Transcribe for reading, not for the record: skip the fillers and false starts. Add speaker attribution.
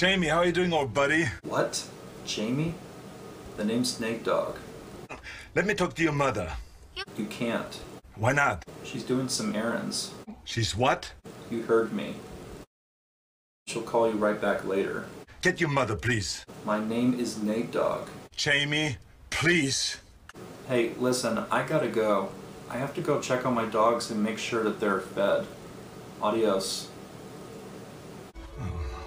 Speaker 1: Jamie, how are you doing, old buddy?
Speaker 2: What? Jamie? The name's NateDawg.
Speaker 1: Let me talk to your mother.
Speaker 2: You can't.
Speaker 1: Why not?
Speaker 2: She's doing some errands.
Speaker 1: She's what?
Speaker 2: You heard me. She'll call you right back later.
Speaker 1: Get your mother, please.
Speaker 2: My name is NateDawg.
Speaker 1: Jamie, please.
Speaker 2: Hey, listen, I gotta go. I have to go check on my dogs and make sure that they're fed. Adios.
Speaker 1: Oh.